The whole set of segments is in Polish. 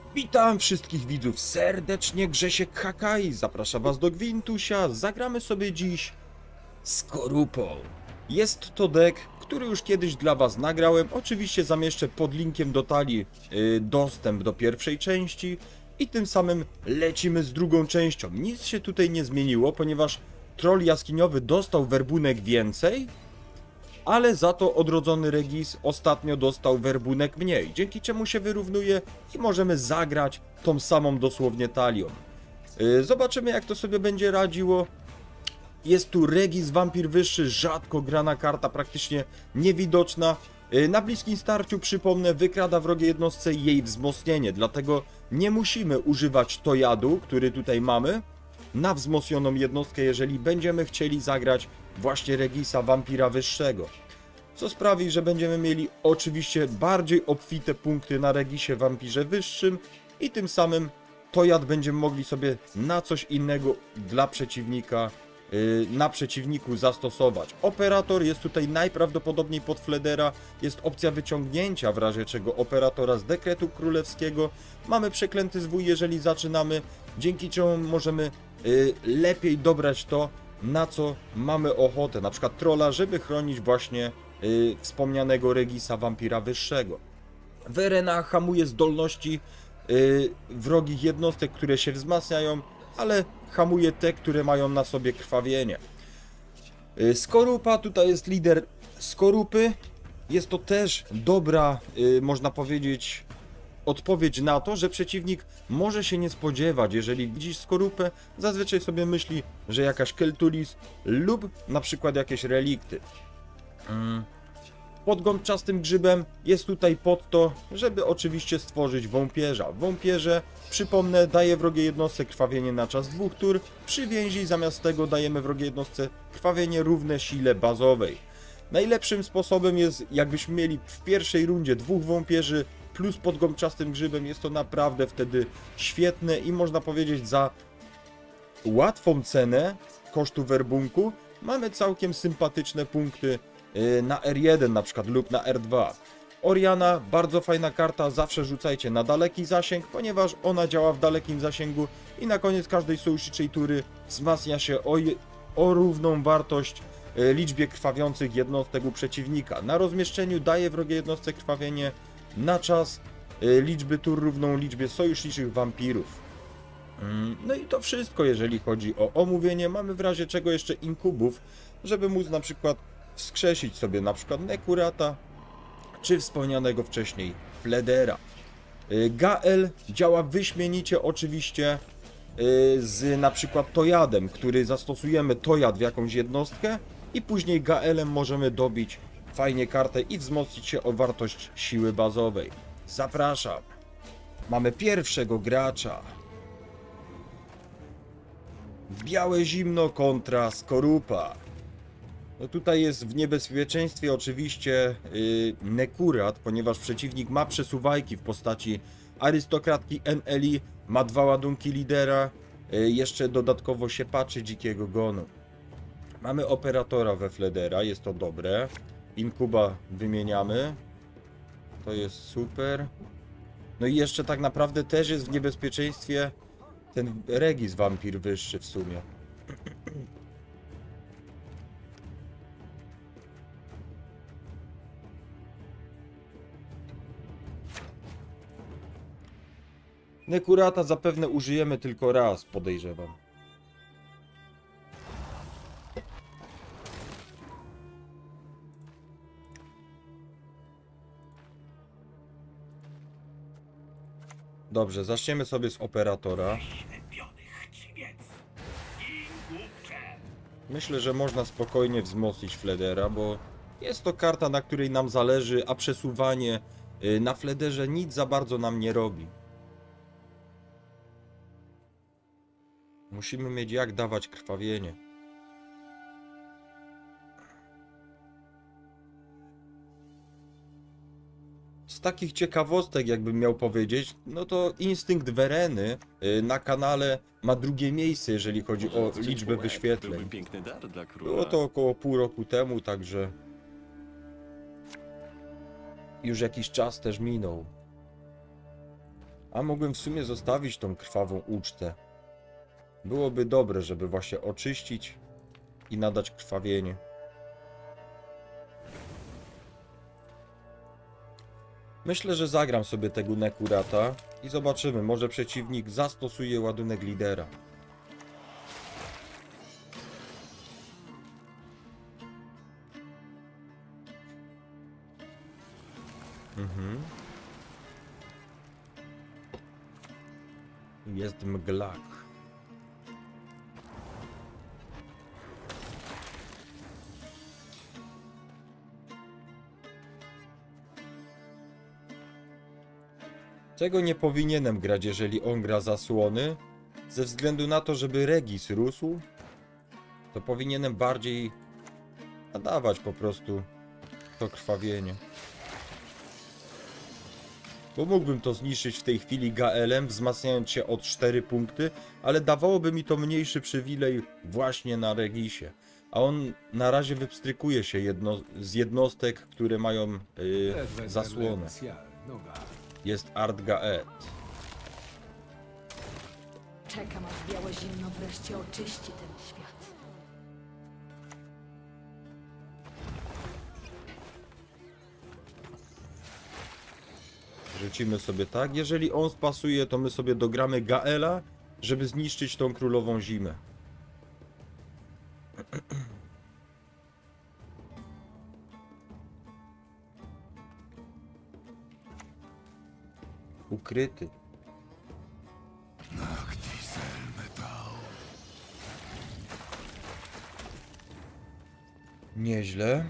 Witam wszystkich widzów serdecznie, Grzesiek Hakaj, zapraszam was do Gwintusia, zagramy sobie dziś Skorupą. Jest to deck, który już kiedyś dla was nagrałem, oczywiście zamieszczę pod linkiem do talii dostęp do pierwszej części i tym samym lecimy z drugą częścią. Nic się tutaj nie zmieniło, ponieważ troll jaskiniowy dostał werbunek więcej, ale za to odrodzony Regis ostatnio dostał werbunek mniej, dzięki czemu się wyrównuje i możemy zagrać tą samą dosłownie talią. Zobaczymy, jak to sobie będzie radziło. Jest tu Regis Wampir Wyższy, rzadko grana karta, praktycznie niewidoczna. Na bliskim starciu, przypomnę, wykrada wrogiej jednostce jej wzmocnienie, dlatego nie musimy używać Tojadu, który tutaj mamy, na wzmocnioną jednostkę, jeżeli będziemy chcieli zagrać właśnie Regisa Wampira Wyższego. Co sprawi, że będziemy mieli oczywiście bardziej obfite punkty na Regisie Wampirze Wyższym i tym samym Tojad będziemy mogli sobie na coś innego dla przeciwnika, na przeciwniku zastosować. Operator jest tutaj najprawdopodobniej pod Fledera, jest opcja wyciągnięcia w razie czego operatora z dekretu królewskiego. Mamy przeklęty zwój, jeżeli zaczynamy, dzięki czemu możemy lepiej dobrać to, na co mamy ochotę, na przykład trolla, żeby chronić właśnie wspomnianego Regisa Wampira Wyższego. Verena hamuje zdolności wrogich jednostek, które się wzmacniają, ale hamuje te, które mają na sobie krwawienie. Skorupa, tutaj jest lider Skorupy. Jest to też dobra, można powiedzieć, odpowiedź na to, że przeciwnik może się nie spodziewać, jeżeli widzisz Skorupę, zazwyczaj sobie myśli, że jakaś Keltulis lub na przykład jakieś relikty. Pod gąbczastym grzybem jest tutaj pod to, żeby oczywiście stworzyć wąpierza. Wąpierze, przypomnę, daje wrogiej jednostce krwawienie na czas 2 tur, przy więzi zamiast tego dajemy wrogiej jednostce krwawienie równe sile bazowej. Najlepszym sposobem jest, jakbyśmy mieli w pierwszej rundzie 2 wąpierzy plus pod gąbczastym grzybem, jest to naprawdę wtedy świetne i można powiedzieć za łatwą cenę kosztu werbunku mamy całkiem sympatyczne punkty na R1 na przykład lub na R2. Oriana, bardzo fajna karta, zawsze rzucajcie na daleki zasięg, ponieważ ona działa w dalekim zasięgu i na koniec każdej sojuszniczej tury wzmacnia się o równą wartość liczbie krwawiących jednostek u przeciwnika. Na rozmieszczeniu daje wrogiej jednostce krwawienie na czas liczby tur równą liczbie sojuszniczych wampirów. No i to wszystko, jeżeli chodzi o omówienie. Mamy w razie czego jeszcze inkubów, żeby móc na przykład wskrzesić sobie na przykład Nekurata, czy wspomnianego wcześniej Fledera. Gael działa wyśmienicie oczywiście z na przykład Tojadem, który zastosujemy Tojad w jakąś jednostkę i później Gaelem możemy dobić fajnie kartę i wzmocnić się o wartość siły bazowej. Zapraszam. Mamy pierwszego gracza. Białe zimno kontra Skorupa. No tutaj jest w niebezpieczeństwie oczywiście Nekurat, ponieważ przeciwnik ma przesuwajki w postaci arystokratki NLI, ma 2 ładunki lidera, jeszcze dodatkowo się patrzy dzikiego gonu. Mamy operatora we Fledera, jest to dobre. Inkuba wymieniamy, to jest super. No i jeszcze tak naprawdę też jest w niebezpieczeństwie ten Regis Wampir Wyższy w sumie. Nekurata zapewne użyjemy tylko raz, podejrzewam. Dobrze, zaczniemy sobie z operatora. Myślę, że można spokojnie wzmocnić Fledera, bo jest to karta, na której nam zależy, a przesuwanie na Flederze nic za bardzo nam nie robi. Musimy mieć jak dawać krwawienie. Z takich ciekawostek, jakbym miał powiedzieć, no to Instynkt Vereny na kanale ma drugie miejsce, jeżeli chodzi o liczbę wyświetleń. Było to około pół roku temu, także już jakiś czas też minął. A mogłem w sumie zostawić tą krwawą ucztę. Byłoby dobre, żeby właśnie oczyścić i nadać krwawienie. Myślę, że zagram sobie tego Nekurata i zobaczymy, może przeciwnik zastosuje ładunek lidera. Jest mglak. Czego nie powinienem grać, jeżeli on gra zasłony? Ze względu na to, żeby Regis rósł, to powinienem bardziej nadawać po prostu to krwawienie. Bo mógłbym to zniszczyć w tej chwili Gaelem, wzmacniając się o 4 punkty, ale dawałoby mi to mniejszy przywilej właśnie na Regisie. A on na razie wypstrykuje się z jednostek, które mają zasłonę. Jest Art Gaet. Czekam, aż białe zimno wreszcie oczyści ten świat. Rzucimy sobie tak. Jeżeli on spasuje, to my sobie dogramy Gaela, żeby zniszczyć tą królową zimę. Ukryty. Nieźle.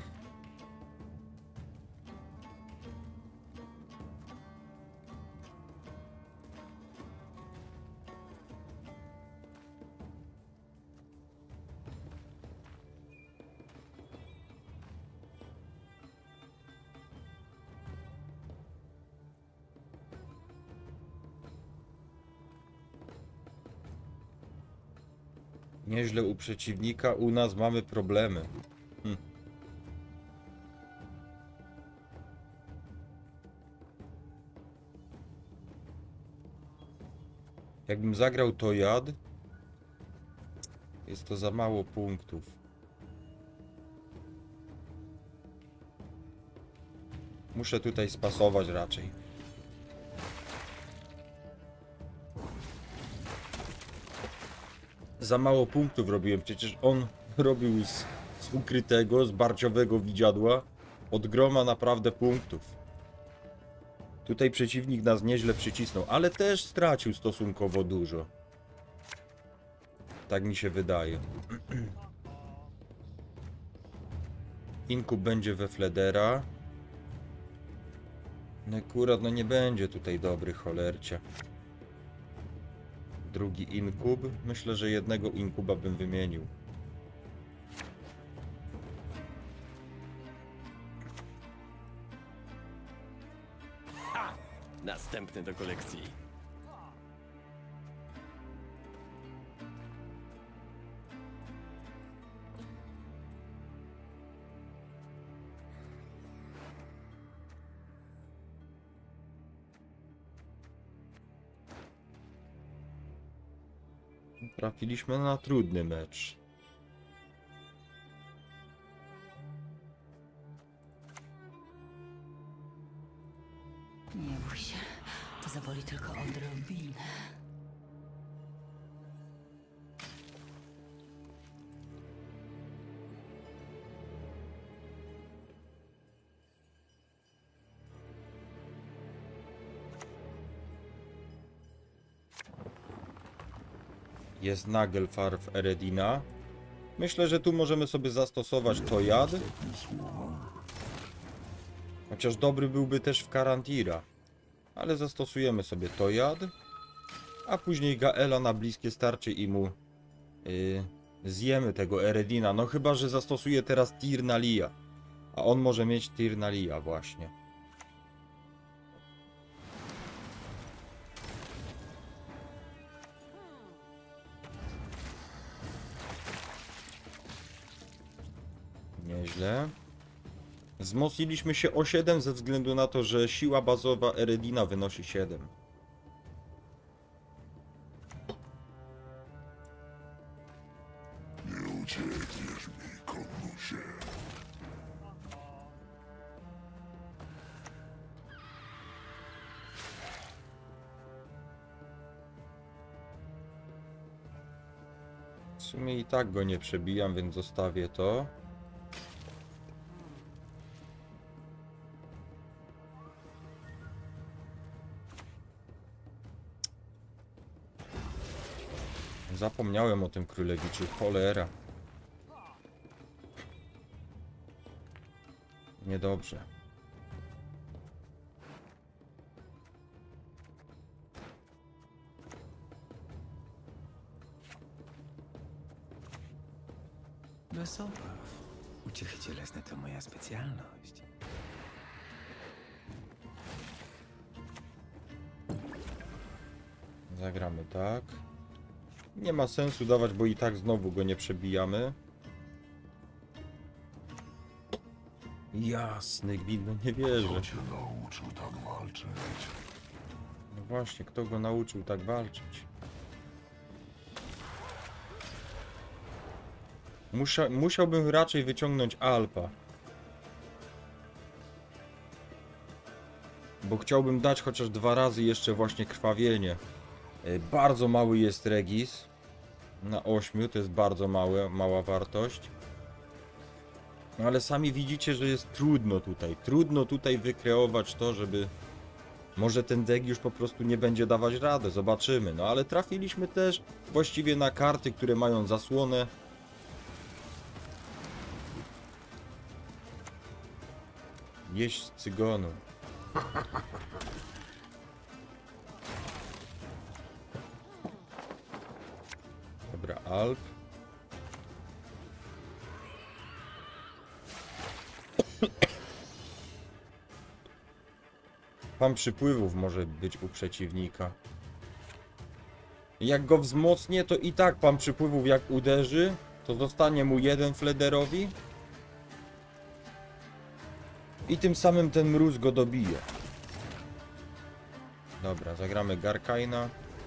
Nieźle u przeciwnika, u nas mamy problemy. Jakbym zagrał to jad, jest to za mało punktów. Muszę tutaj spasować raczej. Za mało punktów robiłem, przecież on robił z ukrytego, z barciowego widziadła od groma naprawdę punktów. Tutaj przeciwnik nas nieźle przycisnął, ale też stracił stosunkowo dużo. Tak mi się wydaje. Inkub będzie we Fledera. No akurat, no nie będzie tutaj dobry, cholercia. Drugi inkub. Myślę, że jednego inkuba bym wymienił. Ha! Następny do kolekcji. Trafiliśmy na trudny mecz. Nie bój się, to zaboli tylko odrobinę. Jest Nagelfar w Eredina. Myślę, że tu możemy sobie zastosować to jad. Chociaż dobry byłby też w Karantira. Ale zastosujemy sobie to jad. A później Gaela na bliskie starcie i mu zjemy tego Eredina. No chyba, że zastosuje teraz Tirnalia. A on może mieć Tirnalia właśnie. Nieźle. Wzmocniliśmy się o 7 ze względu na to, że siła bazowa Eredina wynosi 7. Uciekniesz mi, konusie. W sumie i tak go nie przebijam, więc zostawię to. Zapomniałem o tym królewiczu, cholera. Niedobrze. Bez obaw. Uciechy cielesne to moja specjalność. Zagramy tak. Nie ma sensu dawać, bo i tak znowu go nie przebijamy. Jasny gwint, no nie wierzę. Kto cię nauczył tak walczyć? No właśnie, kto go nauczył tak walczyć? Musiałbym raczej wyciągnąć Alpa. Bo chciałbym dać chociaż 2 razy jeszcze właśnie krwawienie. Bardzo mały jest Regis. Na 8 to jest bardzo mała wartość. No ale sami widzicie, że jest trudno tutaj. Trudno tutaj wykreować to, żeby... Może ten deck już po prostu nie będzie dawać radę, zobaczymy. No ale trafiliśmy też właściwie na karty, które mają zasłonę. Jeść cygonu. Dobra, Alp. Pan przypływów może być u przeciwnika. Jak go wzmocnię, to i tak pan przypływów jak uderzy, to zostanie mu 1 Flederowi. I tym samym ten mróz go dobije. Dobra, zagramy Garkaina.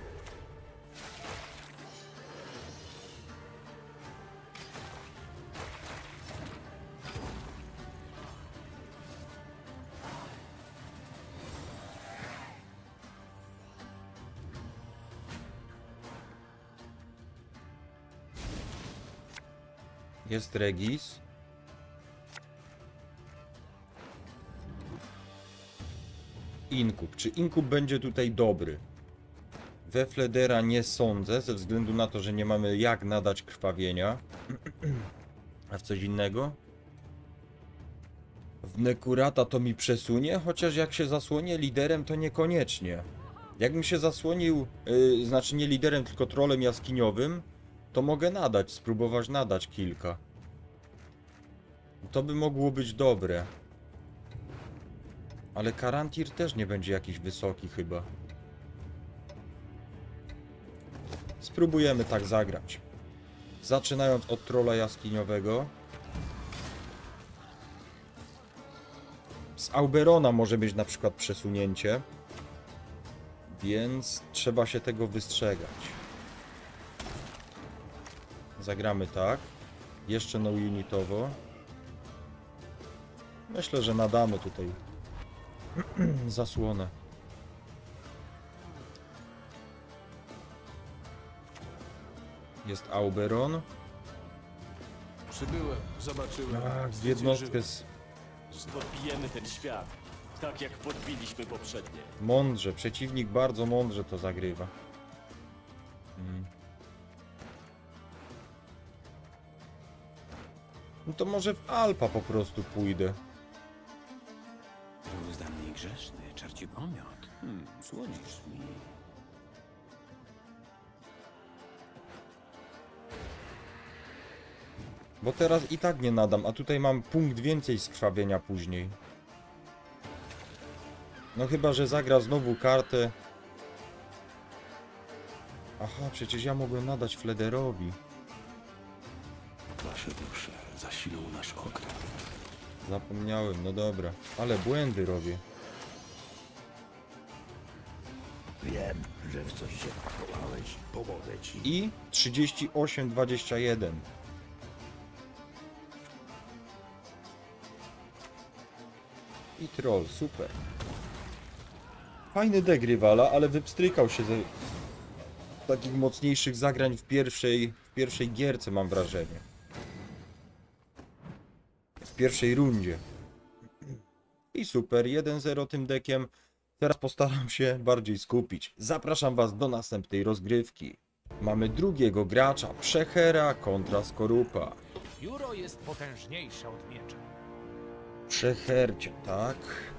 Jest Regis. Inkub. Czy Inkub będzie tutaj dobry? We Fledera nie sądzę, ze względu na to, że nie mamy jak nadać krwawienia. A w coś innego? W Nekurata to mi przesunie, chociaż jak się zasłonię liderem, to niekoniecznie. Jakbym się zasłonił, znaczy nie liderem, tylko trolem jaskiniowym, to mogę nadać, spróbować nadać kilka. To by mogło być dobre. Ale Karantir też nie będzie jakiś wysoki chyba. Spróbujemy tak zagrać. Zaczynając od trolla jaskiniowego. Z Auberona może być na przykład przesunięcie. Więc trzeba się tego wystrzegać. Zagramy tak. Jeszcze no unitowo. Myślę, że nadamy tutaj zasłonę. Jest Auberon. Przybyłem, zobaczyłem. Tak, jednostkę z... Podbijemy ten świat, tak jak podbiliśmy poprzednie. Mądrze, przeciwnik bardzo mądrze to zagrywa. No to może w Alpa po prostu pójdę. Był za mnie grzeszny, czarci pomiot. Słodzisz mi. Bo teraz i tak nie nadam, a tutaj mam punkt więcej skrwawienia później. No chyba, że zagra znowu kartę. Aha, przecież ja mogłem nadać Flederowi. Wasze dusze zasilą nasz okręt. Zapomniałem, no dobra. Ale błędy robię. Wiem, że w coś się wchowałeś. Pomogę ci. I 38-21. I troll, super. Fajny deck rywala, ale wypstrykał się ze takich mocniejszych zagrań w pierwszej gierce, mam wrażenie. W pierwszej rundzie. I super, 1-0 tym deckiem. Teraz postaram się bardziej skupić. Zapraszam was do następnej rozgrywki. Mamy drugiego gracza, Przechera kontra Skorupa. Pióro jest potężniejsze od miecza. Przechercia, tak?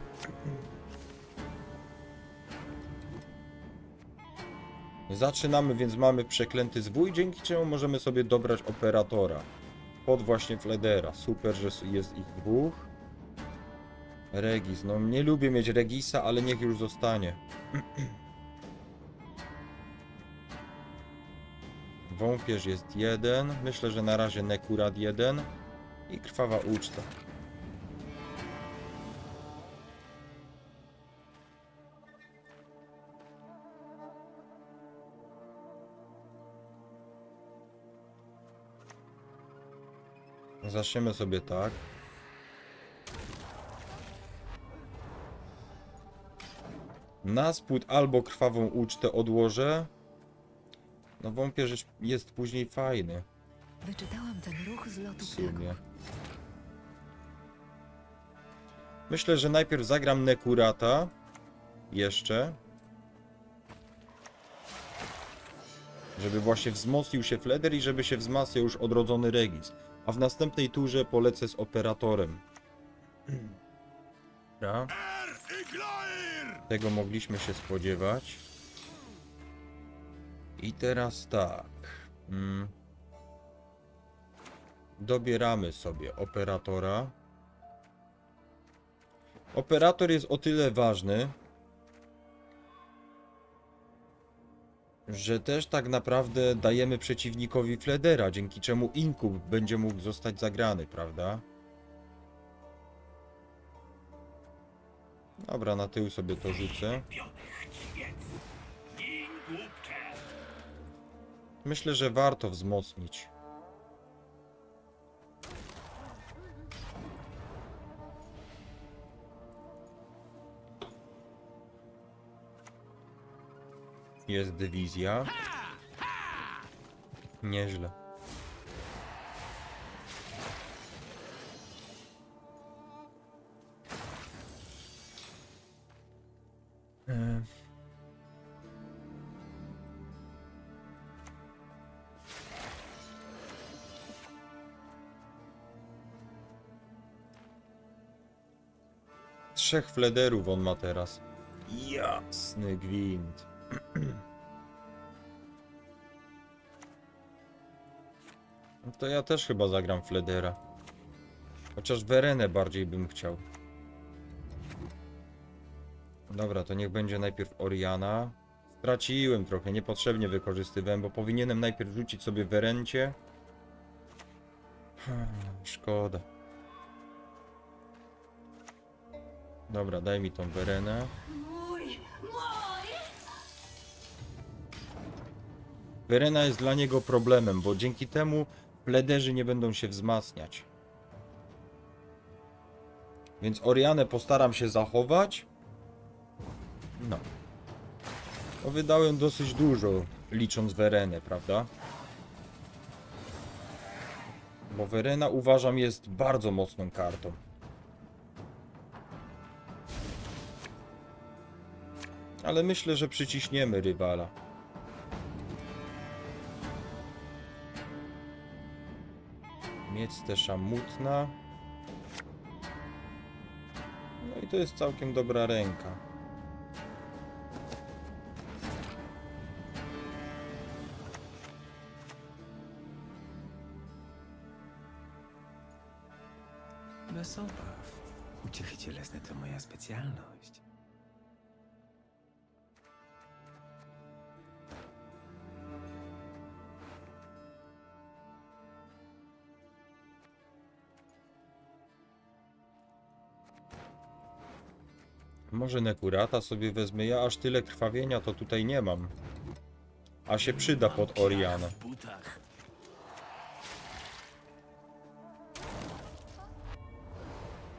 Zaczynamy, więc mamy przeklęty zwój, dzięki czemu możemy sobie dobrać operatora. Pod właśnie Fledera. Super, że jest ich dwóch. Regis, no nie lubię mieć Regisa, ale niech już zostanie. Wąpierz jest jeden. Myślę, że na razie Nekurat jeden. I krwawa uczta. Zaczniemy sobie tak. Na spód albo krwawą ucztę odłożę. No wąpierz jest później fajny. Wyczytałam ten ruch z W lotu sumie. ptaków. Myślę, że najpierw zagram Nekurata. Jeszcze. Żeby właśnie wzmocnił się Fleder i żeby się wzmacniał już odrodzony Regis. A w następnej turze polecę z operatorem. Dobra. Tego mogliśmy się spodziewać. I teraz tak. Dobieramy sobie operatora. Operator jest o tyle ważny, że też tak naprawdę dajemy przeciwnikowi Fledera, dzięki czemu Inkub będzie mógł zostać zagrany, prawda? Dobra, na tył sobie to rzucę. Myślę, że warto wzmocnić. Jest dywizja. Nieźle. Trzech Flederów on ma teraz. Jasny gwint. No to ja też chyba zagram Fledera. Chociaż Werenę bardziej bym chciał. Dobra, to niech będzie najpierw Oriana. Straciłem trochę, niepotrzebnie wykorzystywałem, bo powinienem najpierw rzucić sobie Werencie. Szkoda. Dobra, daj mi tą Werenę. Verena jest dla niego problemem, bo dzięki temu Flederzy nie będą się wzmacniać. Więc Orianę postaram się zachować. No. No wydałem dosyć dużo, licząc Verenę, prawda? Bo Verena uważam jest bardzo mocną kartą. Ale myślę, że przyciśniemy rywala. Mieć też szamutna. No i to jest całkiem dobra ręka. Bez obaw. Uciechy cielesne to moja specjalność. Może Nekurata sobie wezmę. Ja aż tyle krwawienia to tutaj nie mam. A się przyda pod Orianę. W butach.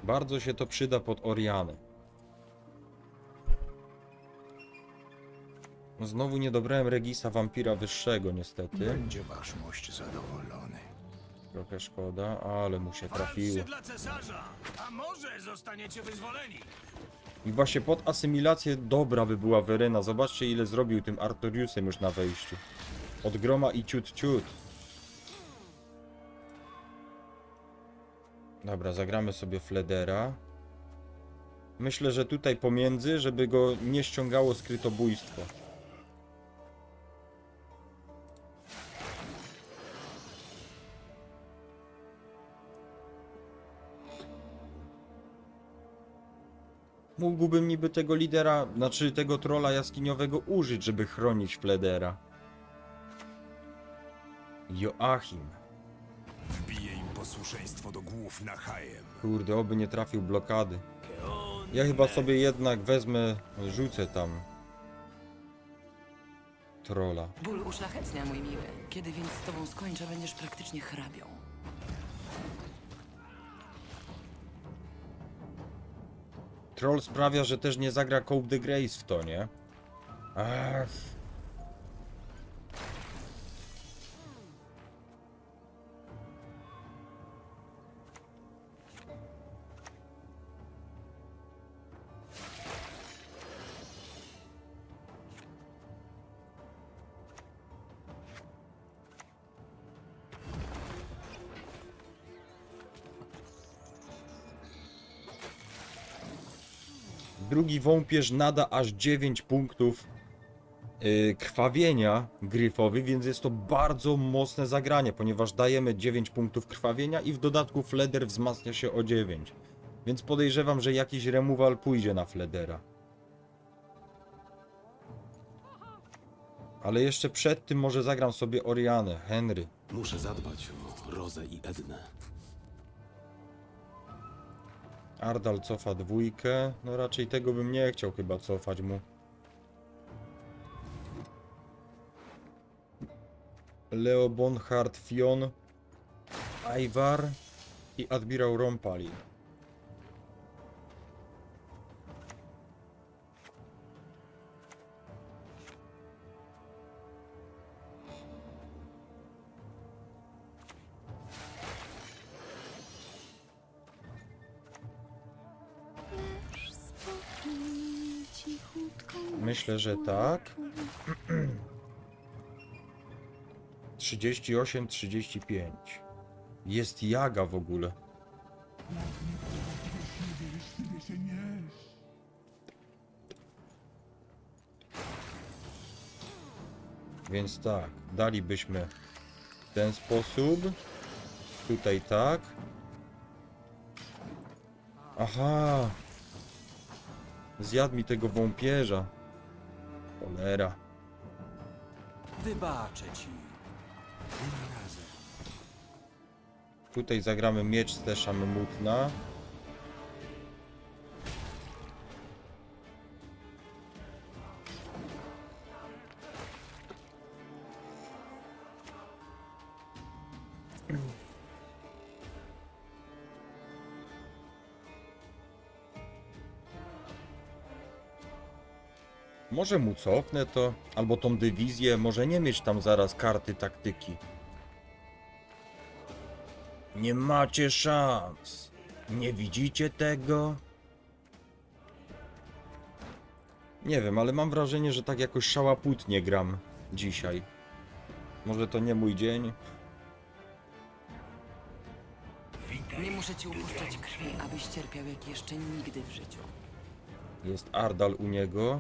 Bardzo się to przyda pod Orianę. Znowu nie dobrałem Regisa Wampira wyższego niestety. Będzie wasz mość zadowolony. Trochę szkoda, ale mu się trafiło. dla cesarza, a może zostaniecie wyzwoleni. I właśnie pod asymilację dobra by była Verena. Zobaczcie ile zrobił tym Artoriusem już na wejściu. Od groma i ciut ciut. Dobra, zagramy sobie Fledera. Myślę, że tutaj pomiędzy, żeby go nie ściągało skrytobójstwo. Mógłbym niby tego lidera, znaczy tego trolla jaskiniowego użyć, żeby chronić Fledera. Joachim. Wbije im posłuszeństwo do głów na hajem. Kurde, oby nie trafił blokady. Ja chyba sobie jednak wezmę, rzucę tam trolla. Ból uszlachetnia, mój miły. Kiedy więc z tobą skończę, będziesz praktycznie hrabią. Troll sprawia, że też nie zagra Coupe de Grace w to, nie? Ach. Drugi wąpierz nada aż 9 punktów krwawienia gryfowi, więc jest to bardzo mocne zagranie, ponieważ dajemy 9 punktów krwawienia i w dodatku Fleder wzmacnia się o 9. Więc podejrzewam, że jakiś removal pójdzie na Fledera. Ale jeszcze przed tym może zagram sobie Orianę, Henry. Muszę zadbać o Rozę i Ednę. Ardal cofa dwójkę. No raczej tego bym nie chciał chyba cofać mu. Leo Bonhart, Fion, Ivar i Admirał Rompali. Myślę, że tak. 38, 35. Jest Jaga w ogóle. Więc tak, dalibyśmy w ten sposób. Tutaj tak. Aha. Zjadł mi tego wąpierza. Cholera. Wybaczę ci. Tym razem. Tutaj zagramy miecz z Tesza Mutna. Może mu cofnę to, albo tą dywizję, może nie mieć tam zaraz karty taktyki. Nie macie szans. Nie widzicie tego? Nie wiem, ale mam wrażenie, że tak jakoś szałaputnie gram dzisiaj. Może to nie mój dzień? Nie muszę ci upuszczać krwi, abyś cierpiał jak jeszcze nigdy w życiu. Jest Ardal u niego.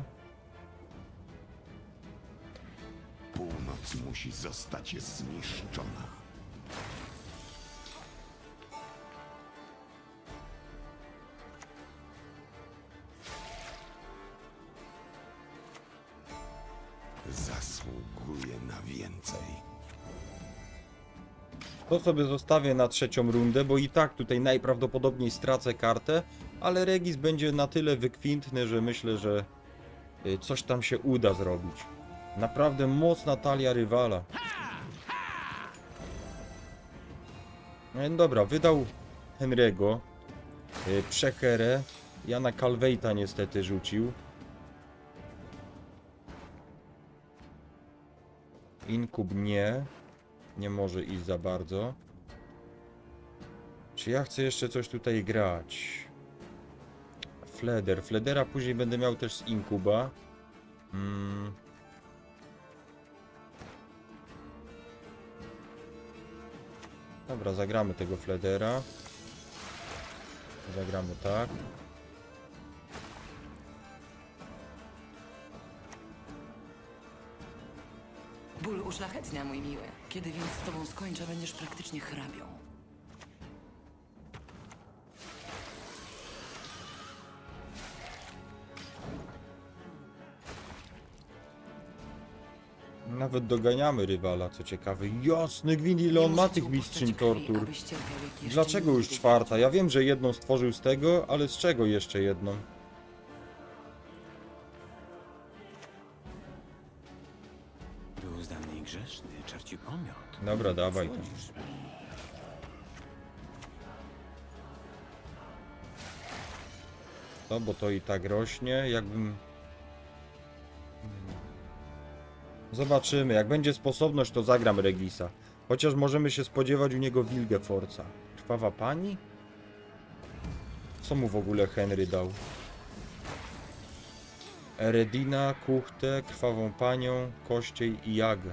Północ musi zostać zniszczona. Zasługuje na więcej. To sobie zostawię na trzecią rundę, bo i tak tutaj najprawdopodobniej stracę kartę, ale Regis będzie na tyle wykwintny, że myślę, że coś tam się uda zrobić. Naprawdę mocna talia rywala. No dobra, wydał Henry'ego. Przecherę. Ja na Calveita niestety rzucił. Inkub nie. Nie może iść za bardzo. Czy ja chcę jeszcze coś tutaj grać? Fleder. Fledera później będę miał też z Inkuba. Dobra, zagramy tego Fledera. Zagramy tak. Ból uszlachetnia, mój miły. Kiedy więc z tobą skończę, będziesz praktycznie hrabią. Nawet doganiamy rywala, co ciekawe. Jasny gwint, ile on ma tych mistrzyń tortur. Dlaczego już czwarta? Ja wiem, że jedną stworzył z tego, ale z czego jeszcze jedną? Był zdany i grzeszny, czarci pomiot. Dobra, dawaj to. Słodzisz mi. No, bo to i tak rośnie, jakbym... Zobaczymy, jak będzie sposobność, to zagram Regisa. Chociaż możemy się spodziewać u niego Wilgefortza. Krwawa pani? Co mu w ogóle Henry dał? Eredina, Kuchtę, Krwawą Panią, Kościej i Jagę.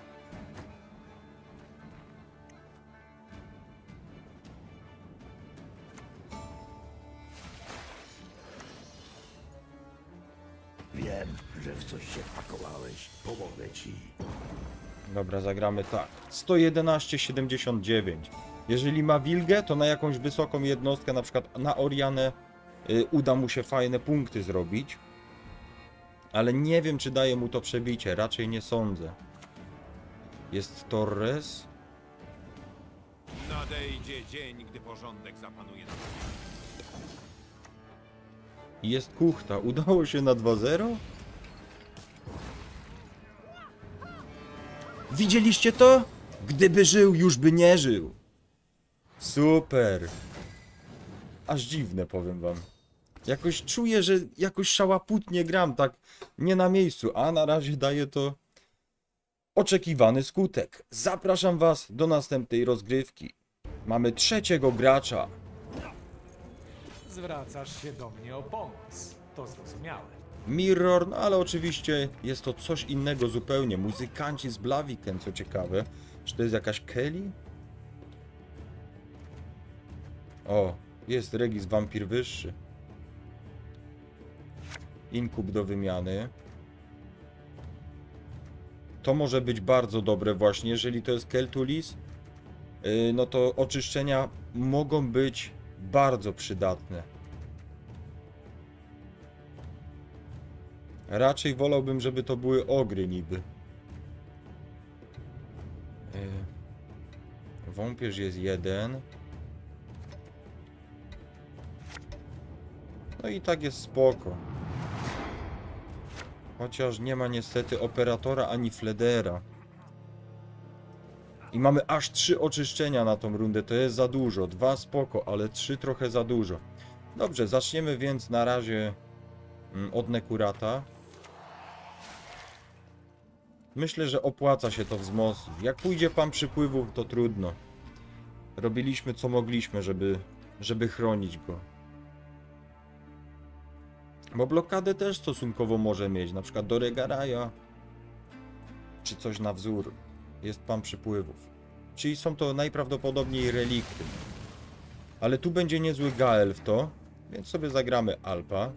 Wiem, że w coś się pakowałeś. Pomogę ci. Dobra, zagramy tak. 111,79. Jeżeli ma Wilgę, to na jakąś wysoką jednostkę, na przykład na Orianę, uda mu się fajne punkty zrobić. Ale nie wiem, czy daje mu to przebicie. Raczej nie sądzę. Jest Torres. Nadejdzie dzień, gdy porządek zapanuje na I jest Kuchta. Udało się na 2-0? Widzieliście to? Gdyby żył, już by nie żył. Super. Aż dziwne, powiem wam. Jakoś czuję, że jakoś szałaputnie gram, tak nie na miejscu, a na razie daje to oczekiwany skutek. Zapraszam was do następnej rozgrywki. Mamy trzeciego gracza. Zwracasz się do mnie o pomoc. To zrozumiałe. Mirror, no ale oczywiście jest to coś innego zupełnie. Muzykanci z Blaviken, co ciekawe. Czy to jest jakaś Kelly? O, jest Regis Wampir Wyższy. Inkub do wymiany. To może być bardzo dobre właśnie, jeżeli to jest Keltulis. No to oczyszczenia mogą być bardzo przydatne. Raczej wolałbym, żeby to były ogry niby. Wąpierz jest jeden. No i tak jest spoko. Chociaż nie ma niestety operatora ani Fledera. I mamy aż 3 oczyszczenia na tą rundę. To jest za dużo. 2 spoko, ale 3 trochę za dużo. Dobrze, zaczniemy więc na razie od Nekurata. Myślę, że opłaca się to wzmocnić. Jak pójdzie pan przypływów, to trudno. Robiliśmy co mogliśmy, żeby chronić go. Bo blokadę też stosunkowo może mieć. Na przykład do Regaraja. Czy coś na wzór. Jest pan przypływów. Czyli są to najprawdopodobniej relikty. Ale tu będzie niezły Gael w to. Więc sobie zagramy Alpa.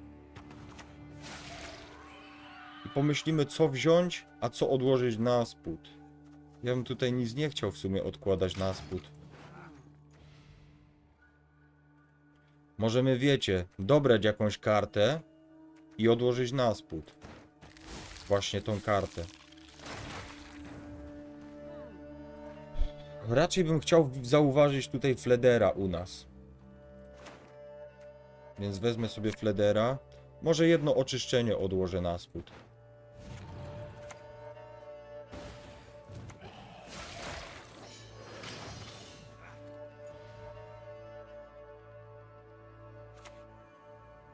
I pomyślimy, co wziąć, a co odłożyć na spód. Ja bym tutaj nic nie chciał w sumie odkładać na spód. Możemy, wiecie, dobrać jakąś kartę i odłożyć na spód. Właśnie tą kartę. Raczej bym chciał zauważyć tutaj Fledera u nas. Więc wezmę sobie Fledera. Może jedno oczyszczenie odłożę na spód.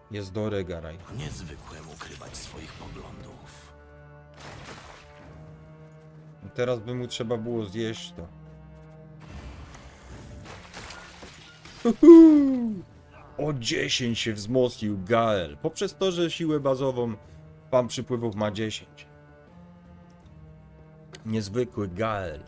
Jest Doregaraj. Niezwykłem ukrywać swoich poglądów. Teraz by mu trzeba było zjeść to. O 10 się wzmocnił Gael. Poprzez to, że siłę bazową pan przypływów ma 10. Niezwykły Gael.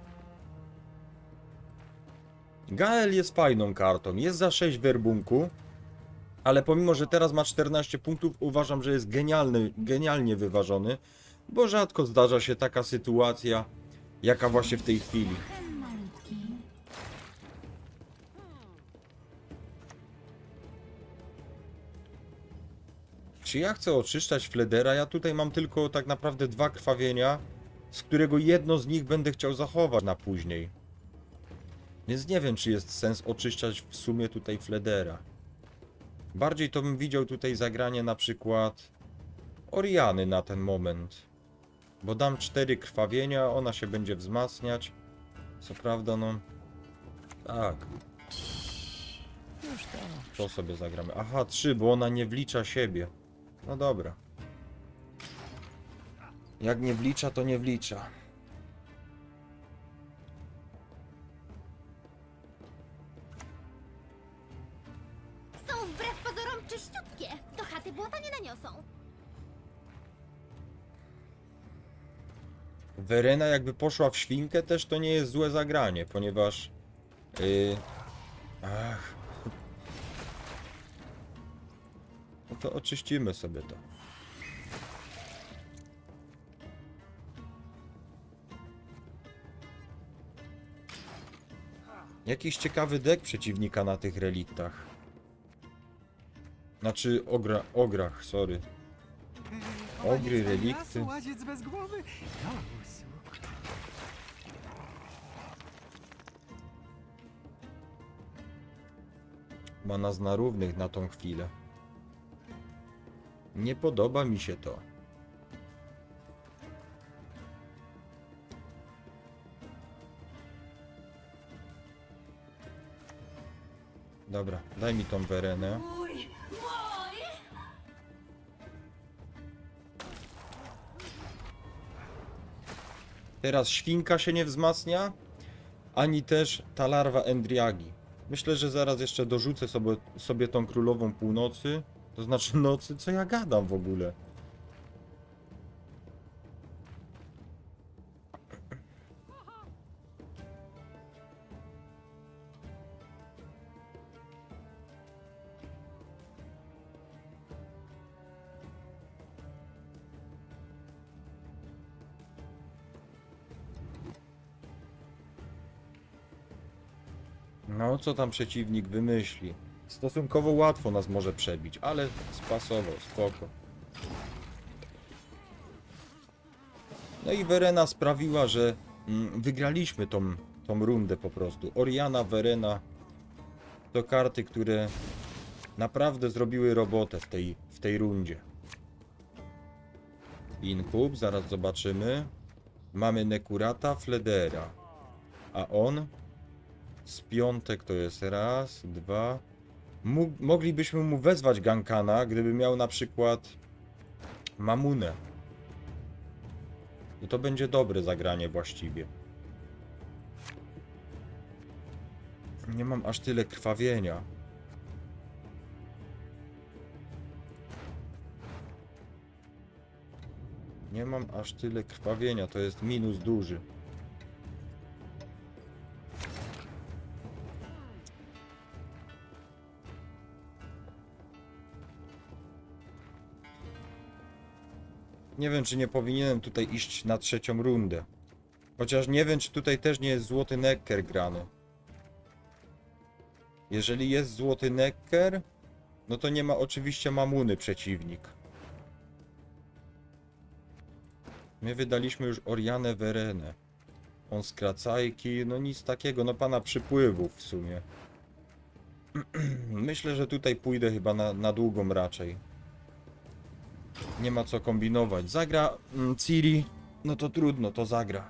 Gael jest fajną kartą. Jest za 6 werbunku. Ale pomimo, że teraz ma 14 punktów, uważam, że jest genialnie wyważony. Bo rzadko zdarza się taka sytuacja, jaka właśnie w tej chwili. Czy ja chcę oczyszczać Fledera? Ja tutaj mam tylko tak naprawdę 2 krwawienia, z którego jedno z nich będę chciał zachować na później. Więc nie wiem, czy jest sens oczyszczać w sumie tutaj Fledera. Bardziej to bym widział tutaj zagranie na przykład Oriany na ten moment. Bo dam 4 krwawienia, ona się będzie wzmacniać. Co prawda, no... Tak. To sobie zagramy. Aha, 3, bo ona nie wlicza siebie. No dobra. Jak nie wlicza, to nie wlicza. Są wbrew pozorom czyściutkie. Do chaty błota nie naniosą. Verena jakby poszła w świnkę też to nie jest złe zagranie, ponieważ... Ach... No to oczyścimy sobie to. Jakiś ciekawy deck przeciwnika na tych reliktach. Znaczy ograch, sorry. Ogry, relikty. Ma nas na równych na tą chwilę. Nie podoba mi się to. Dobra, daj mi tą Verenę. Teraz świnka się nie wzmacnia, ani też ta larwa Endriagi. Myślę, że zaraz jeszcze dorzucę sobie tą królową północy. To znaczy nocy, co ja gadam w ogóle. No, co tam przeciwnik wymyśli? Stosunkowo łatwo nas może przebić, ale spasował, spoko. No i Verena sprawiła, że wygraliśmy tą rundę po prostu. Oriana, Verena to karty, które naprawdę zrobiły robotę w tej rundzie. Inkub, zaraz zobaczymy. Mamy Nekurata, Fledera. A on z piątek to jest raz, 2... Moglibyśmy mu wezwać Gankana, gdyby miał na przykład Mamunę. I to będzie dobre zagranie właściwie. Nie mam aż tyle krwawienia. Nie mam aż tyle krwawienia, to jest minus duży. Nie wiem, czy nie powinienem tutaj iść na trzecią rundę. Chociaż nie wiem, czy tutaj też nie jest złoty Nekker grany. Jeżeli jest złoty Nekker, no to nie ma oczywiście Mamuny przeciwnik. My wydaliśmy już Orianę Verenę. On skracajki, no nic takiego, no pana przypływów w sumie. Myślę, że tutaj pójdę chyba na długą raczej. Nie ma co kombinować. Zagra Ciri, no to trudno, to zagra.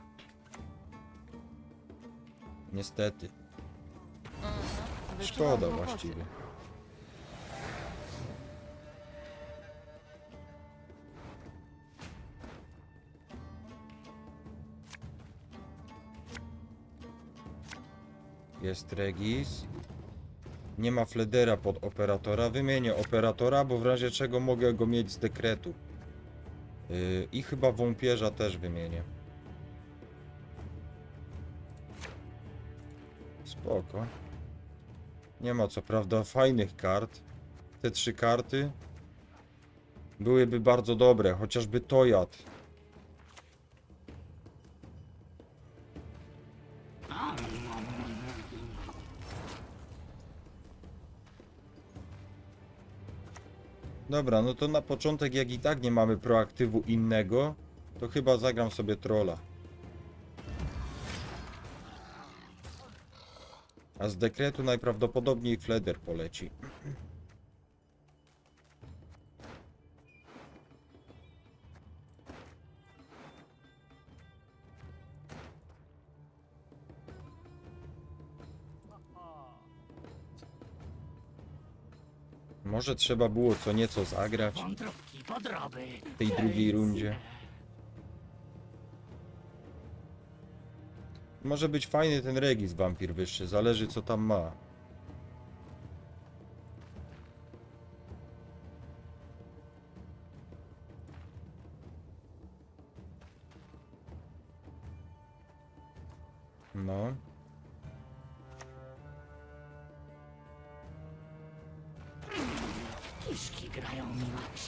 Niestety. Szkoda właściwie. Jest Regis. Nie ma Fledera pod operatora. Wymienię operatora, bo w razie czego mogę go mieć z dekretu. I chyba wąpierza też wymienię. Spoko. Nie ma co prawda fajnych kart. Te 3 karty byłyby bardzo dobre, chociażby Tojad. Dobra, no to na początek, jak i tak nie mamy proaktywu innego, to chyba zagram sobie trolla. A z dekretu najprawdopodobniej Fleder poleci. Może trzeba było co nieco zagrać w tej drugiej rundzie. Może być fajny ten Regis wampir wyższy, zależy co tam ma. No. Kiszki grają mi Maxa.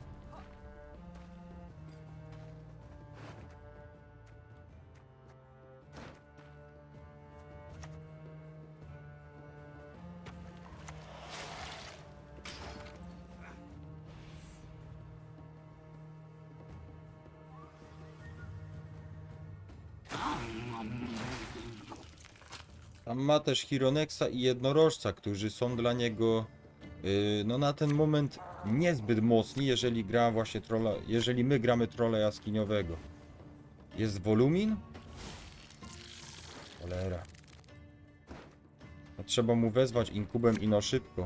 Tam ma też Chironexa i Jednorożca, którzy są dla niego no na ten moment niezbyt mocni, jeżeli gra właśnie trolla, jeżeli my gramy trolla jaskiniowego. Jest Wolumin? Cholera. No, trzeba mu wezwać inkubem i no szybko.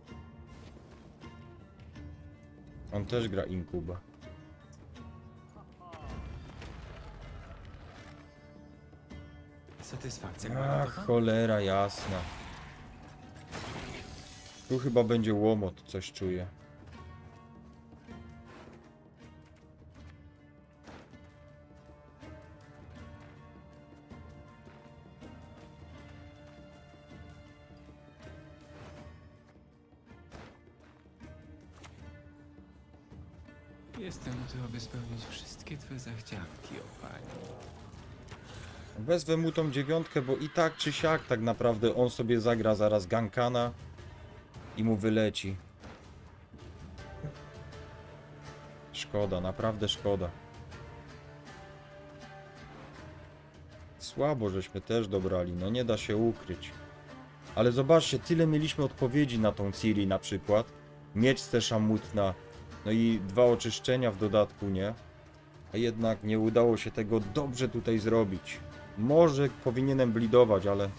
On też gra inkuba. Satysfakcja. Ach, cholera jasna. Tu chyba będzie łomot, coś czuję. Jestem tu, aby spełnić wszystkie twoje zachcianki, o pani. Wezwę mu tą 9, bo i tak czy siak tak naprawdę on sobie zagra zaraz Gankana i mu wyleci. Szkoda, naprawdę szkoda. Słabo żeśmy też dobrali, no nie da się ukryć. Ale zobaczcie, tyle mieliśmy odpowiedzi na tą Ciri na przykład. Miecz Steszamutna, no i 2 oczyszczenia w dodatku, nie? A jednak nie udało się tego dobrze tutaj zrobić. Może powinienem blidować, ale...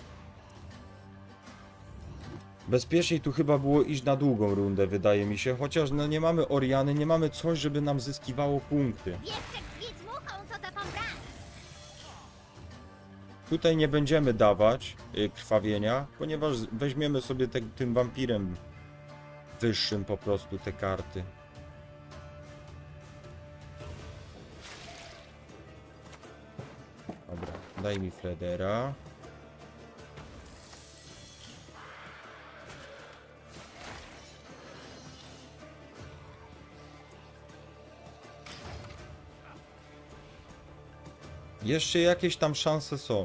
Bezpieczniej tu chyba było iść na długą rundę, wydaje mi się. Chociaż no nie mamy Oriany, nie mamy coś, żeby nam zyskiwało punkty. Wieczek z Wiedźmuchą, co za pan brat. Tutaj nie będziemy dawać krwawienia, ponieważ weźmiemy sobie tym wampirem wyższym po prostu te karty. Dobra, daj mi Fledera. Jeszcze jakieś tam szanse są.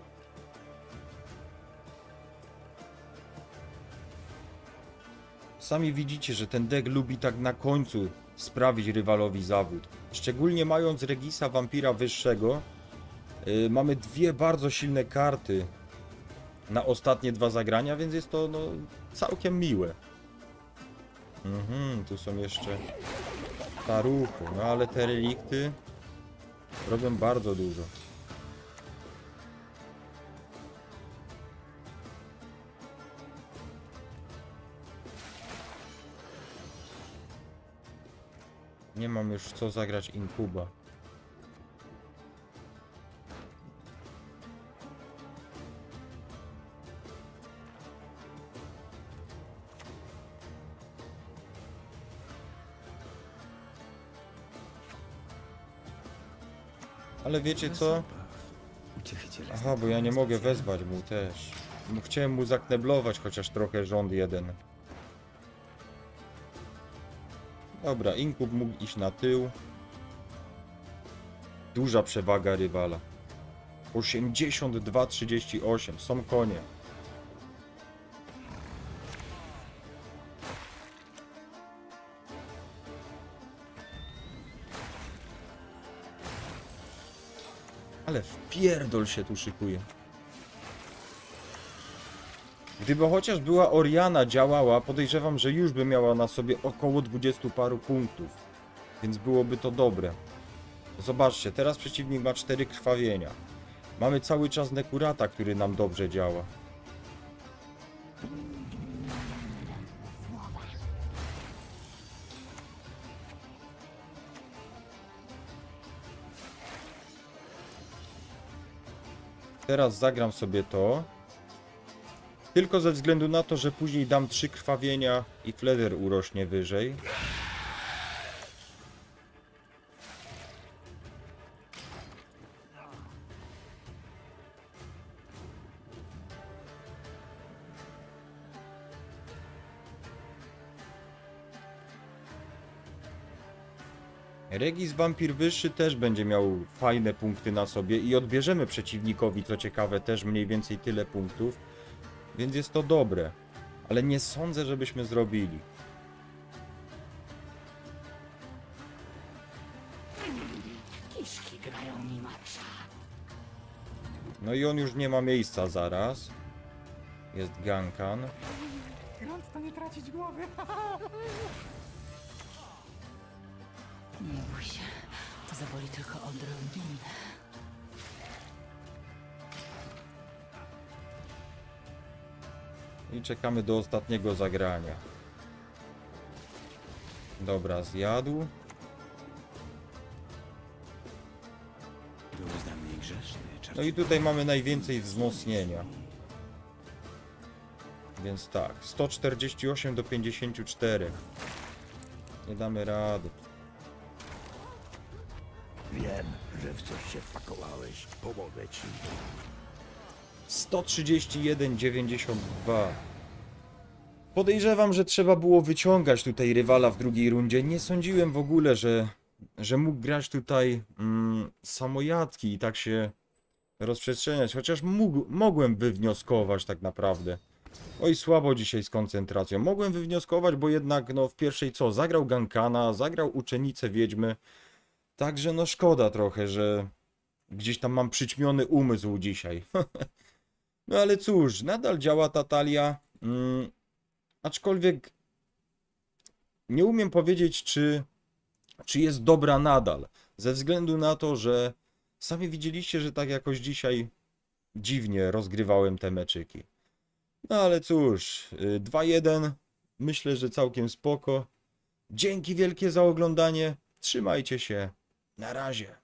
Sami widzicie, że ten deck lubi tak na końcu sprawić rywalowi zawód. Szczególnie mając Regisa Wampira wyższego, mamy 2 bardzo silne karty na ostatnie 2 zagrania, więc jest to no, całkiem miłe. Tu są jeszcze taruchy, no ale te relikty robią bardzo dużo. Nie mam już co zagrać inkuba. Ale wiecie co? Aha, bo ja nie mogę wezwać mu też. Chciałem mu zakneblować chociaż trochę rząd jeden. Dobra, Inkub mógł iść na tył. Duża przewaga rywala. 82-38. Są konie. Ale wpierdol się tu szykuje. Gdyby chociaż była Oriana działała, podejrzewam, że już by miała na sobie około 20 paru punktów. Więc byłoby to dobre. Zobaczcie, teraz przeciwnik ma 4 krwawienia. Mamy cały czas Nekurata, który nam dobrze działa. Teraz zagram sobie to. Tylko ze względu na to, że później dam 3 krwawienia i Fleder urośnie wyżej. Regis Wampir wyższy też będzie miał fajne punkty na sobie i odbierzemy przeciwnikowi, co ciekawe, też mniej więcej tyle punktów, więc jest to dobre, ale nie sądzę, żebyśmy zrobili. Kiszki grają mi marsza. No i on już nie ma miejsca zaraz. Jest Gankan. Grunt to nie tracić głowy. Nie bój się, to zaboli tylko odrobinę. I czekamy do ostatniego zagrania. Dobra, zjadł. Byłeś dla mnie grzeszny, No i tutaj mamy najwięcej wzmocnienia. Więc tak, 148 do 54. Nie damy rady. Wiem, że w coś się wpakowałeś. Pomogę ci. 131,92. Podejrzewam, że trzeba było wyciągać tutaj rywala w drugiej rundzie. Nie sądziłem w ogóle, że mógł grać tutaj samojadki i tak się rozprzestrzeniać. Chociaż mogłem wywnioskować tak naprawdę. Oj, słabo dzisiaj z koncentracją. Mogłem wywnioskować, bo jednak no, w pierwszej co? Zagrał Gankana, zagrał Uczennicę Wiedźmy. Także no szkoda trochę, że gdzieś tam mam przyćmiony umysł dzisiaj. No ale cóż, nadal działa ta talia. Aczkolwiek nie umiem powiedzieć, czy jest dobra nadal. Ze względu na to, że sami widzieliście, że tak jakoś dzisiaj dziwnie rozgrywałem te meczyki. No ale cóż, 2-1. Myślę, że całkiem spoko. Dzięki wielkie za oglądanie. Trzymajcie się. Na razie.